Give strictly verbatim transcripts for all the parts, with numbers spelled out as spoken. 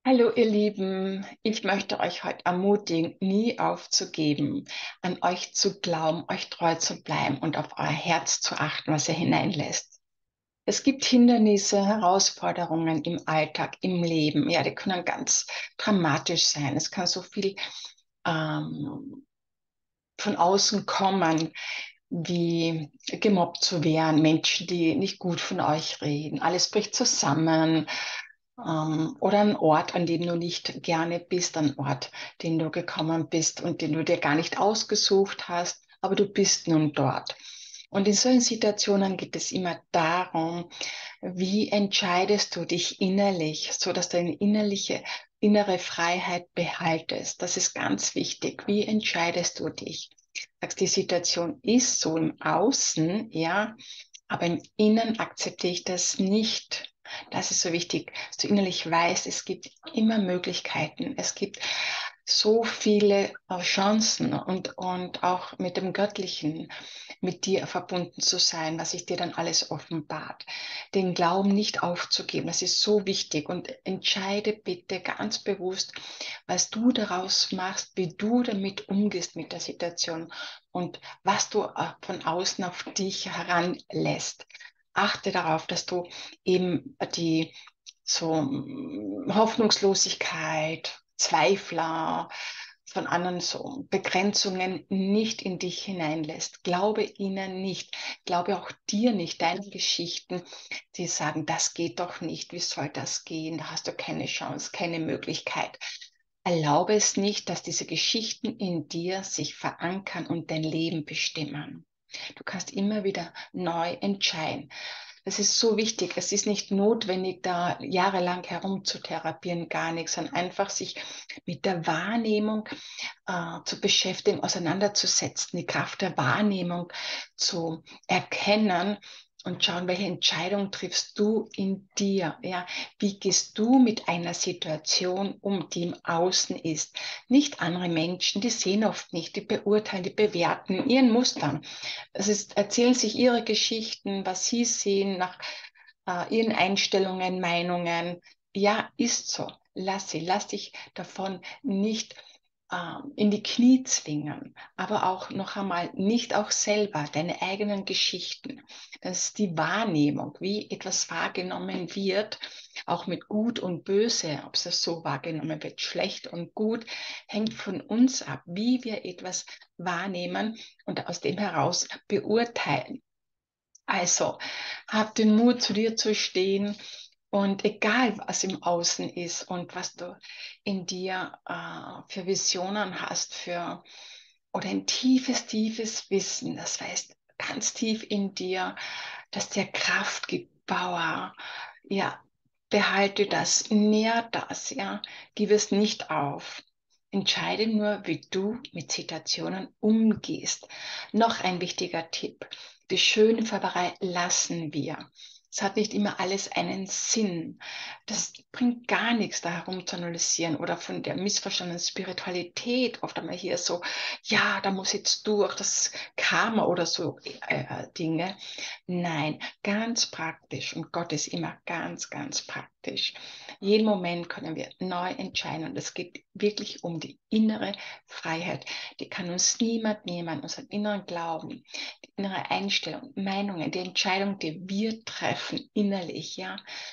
Hallo ihr Lieben, ich möchte euch heute ermutigen, nie aufzugeben, an euch zu glauben, euch treu zu bleiben und auf euer Herz zu achten, was ihr hineinlässt. Es gibt Hindernisse, Herausforderungen im Alltag, im Leben. Ja, die können ganz dramatisch sein. Es kann so viel ähm, von außen kommen, wie gemobbt zu werden, Menschen, die nicht gut von euch reden. Alles bricht zusammen. Ähm, oder ein Ort, an dem du nicht gerne bist, ein Ort, den du gekommen bist und den du dir gar nicht ausgesucht hast, aber du bist nun dort. Und in solchen Situationen geht es immer darum, wie entscheidest du dich innerlich, so dass du eine innerliche, innere Freiheit behaltest. Das ist ganz wichtig. Wie entscheidest du dich? Sagst, die Situation ist so im Außen, ja, aber im Innen akzeptiere ich das nicht. Das ist so wichtig, dass du innerlich weißt, es gibt immer Möglichkeiten. Es gibt so viele äh, Chancen und, und auch mit dem Göttlichen, mit dir verbunden zu sein, was sich dir dann alles offenbart. Den Glauben nicht aufzugeben, das ist so wichtig. Und entscheide bitte ganz bewusst, was du daraus machst, wie du damit umgehst mit der Situation und was du äh, von außen auf dich heranlässt. Achte darauf, dass du eben die so mm, Hoffnungslosigkeit, Zweifler von anderen so Begrenzungen nicht in dich hineinlässt. Glaube ihnen nicht. Glaube auch dir nicht, deinen Geschichten, die sagen, das geht doch nicht, wie soll das gehen, da hast du keine Chance, keine Möglichkeit. Erlaube es nicht, dass diese Geschichten in dir sich verankern und dein Leben bestimmen. Du kannst immer wieder neu entscheiden. Das ist so wichtig. Es ist nicht notwendig, da jahrelang herumzutherapieren, gar nichts, sondern einfach sich mit der Wahrnehmung äh, zu beschäftigen, auseinanderzusetzen, die Kraft der Wahrnehmung zu erkennen und schauen, welche Entscheidung triffst du in dir? Ja? Wie gehst du mit einer Situation um, die im Außen ist? Nicht andere Menschen, die sehen oft nicht, die beurteilen, die bewerten in ihren Mustern. Es ist, erzählen sich ihre Geschichten, was sie sehen, nach äh, ihren Einstellungen, Meinungen. Ja, ist so. Lass sie, lass dich davon nicht ähm, in die Knie zwingen, aber auch noch einmal nicht auch selber deine eigenen Geschichten. Das ist die Wahrnehmung, wie etwas wahrgenommen wird, auch mit Gut und Böse, ob es so wahrgenommen wird, schlecht und gut, hängt von uns ab, wie wir etwas wahrnehmen und aus dem heraus beurteilen. Also, hab den Mut, zu dir zu stehen und egal, was im Außen ist und was du in dir äh, für Visionen hast, für oder ein tiefes, tiefes Wissen, das heißt ganz tief in dir, dass dir Kraft gibt, Power, ja, behalte das, nähr das, ja, gib es nicht auf. Entscheide nur, wie du mit Situationen umgehst. Noch ein wichtiger Tipp. Die Schönfärberei lassen wir. Es hat nicht immer alles einen Sinn. Das bringt gar nichts, da herum zu analysieren oder von der missverstandenen Spiritualität. Oft einmal hier so, ja, da muss jetzt durch das Karma oder so äh, Dinge. Nein, ganz praktisch. Und Gott ist immer ganz, ganz praktisch. Jeden Moment können wir neu entscheiden. Und es geht wirklich um die innere Freiheit. Die kann uns niemand nehmen, unseren inneren Glauben, die innere Einstellung, Meinungen, die Entscheidung, die wir treffen innerlich, ja.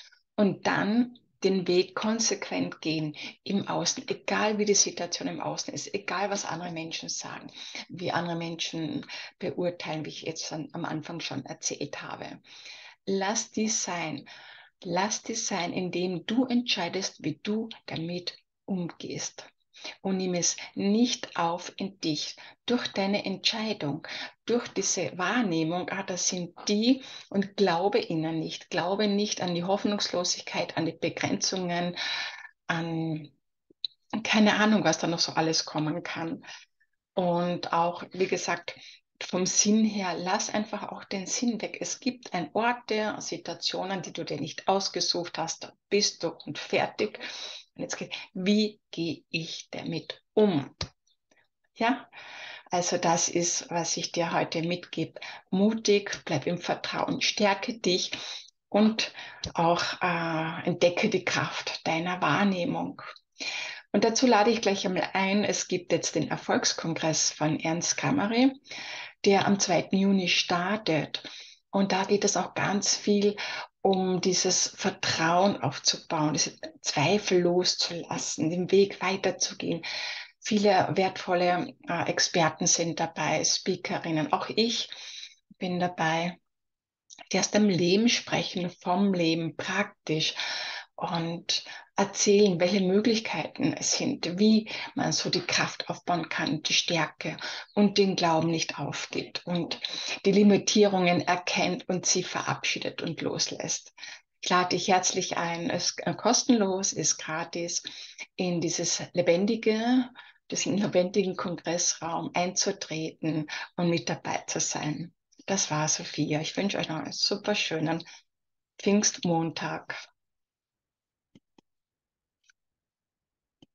Und dann den Weg konsequent gehen im Außen, egal wie die Situation im Außen ist, egal was andere Menschen sagen, wie andere Menschen beurteilen, wie ich jetzt an, am Anfang schon erzählt habe. Lass dies sein. Lass dies sein, indem du entscheidest, wie du damit umgehst. Und nimm es nicht auf in dich durch deine Entscheidung, durch diese Wahrnehmung, ah, das sind die und glaube ihnen nicht. Glaube nicht an die Hoffnungslosigkeit, an die Begrenzungen, an keine Ahnung, was da noch so alles kommen kann. Und auch, wie gesagt, vom Sinn her, lass einfach auch den Sinn weg. Es gibt ein Ort der Situationen, die du dir nicht ausgesucht hast, da bist du und fertig. Und jetzt geht, wie gehe ich damit um? Ja, also das ist, was ich dir heute mitgebe. Mutig, bleib im Vertrauen, stärke dich und auch äh, entdecke die Kraft deiner Wahrnehmung. Und dazu lade ich gleich einmal ein, es gibt jetzt den Erfolgskongress von Ernst Kammerer, der am zweiten Juni startet. Und da geht es auch ganz viel um dieses Vertrauen aufzubauen, diese Zweifel loszulassen, den Weg weiterzugehen. Viele wertvolle äh, Experten sind dabei, Speakerinnen, auch ich bin dabei, die aus dem Leben sprechen, vom Leben praktisch und erzählen, welche Möglichkeiten es sind, wie man so die Kraft aufbauen kann, die Stärke und den Glauben nicht aufgibt und die Limitierungen erkennt und sie verabschiedet und loslässt. Ich lade dich herzlich ein, es ist kostenlos, ist gratis, in dieses lebendige, diesen lebendigen Kongressraum einzutreten und mit dabei zu sein. Das war Sophia. Ich wünsche euch noch einen super schönen Pfingstmontag.